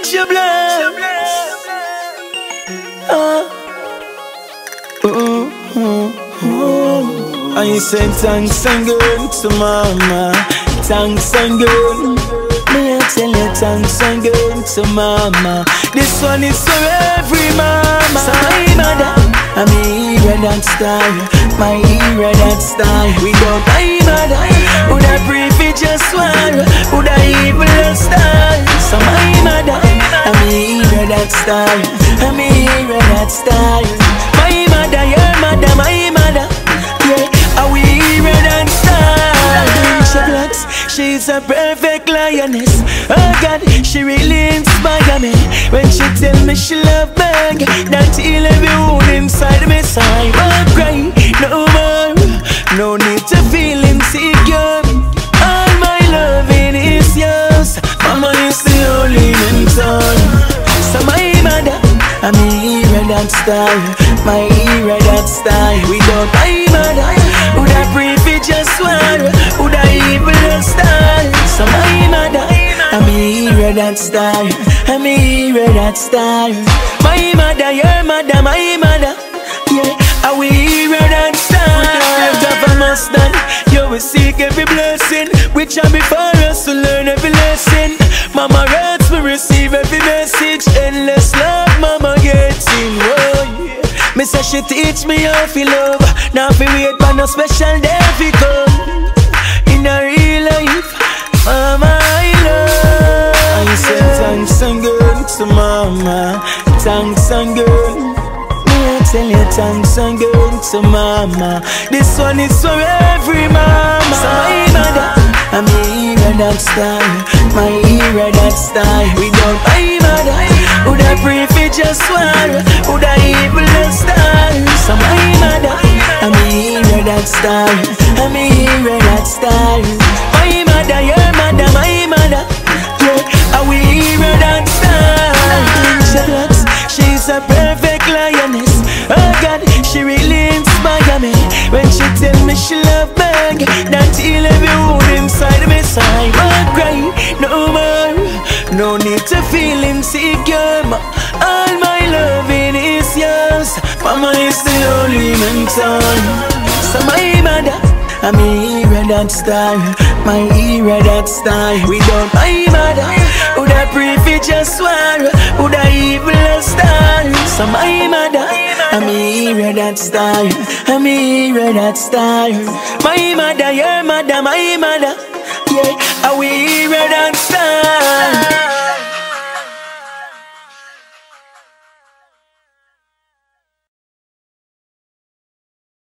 your blood. I say thanks and good to mama. Thanks and good. Me I tell you thanks and good to mama. This one is for every mama. So my mother, I'm a hero that star. My hero that star. Without my mother, would I pray for just one? Would I even star? So my mother, I'm a hero that star. I'm a hero that star. My mother, your mother, my mother. Yeah, are we hero that star? She's a perfect lioness. Oh God, she really inspire me. When she tell me she love me, that heal every wound inside me. So I won't cry no more. No need to feel insecure. All my loving is yours. Mama is the only mentor. So my mother, I'm a hero that star. My hero that star. Without my mother, would I pray for just one? Would I even star? So my mother, I'm a hero that star. I'm a hero that star. My mother, your mother, my mother. Yeah, are we hero that star? With a must done, you will seek every blessing, which are before us to learn every lesson. Mama writes, we receive every message. Endless love, mama gets in. Whoa, yeah. Me say she teach me how to love. Now fi wait for no special day fi come. In a real life, mama I love. I say thanks and good to mama. Thanks and good. Me I tell you thanks and good to mama. This one is for every mama. So my mother, I'm a hero that star. My hero that star. Without my mother, would I pray for just one? Would I even star? So my mother, I'm a hero that star. I'm a hero that star. My mother, your mother, my mother. Yeah, are we hero that star? She's a perfect lioness. Oh God, she really inspire me. When she tell me she love me, that heal every wound inside me. So I won't cry no more. No need to feel insecure. All my loving is yours. Mama is the only mentor. So my mother, I'm a hero that star. My hero that star. Without my mother, would I pray for just one? Would I even star? So my mother, I'm a hero that star. I'm a hero that star. My mother, your mother, my mother. Yeah, are we hero that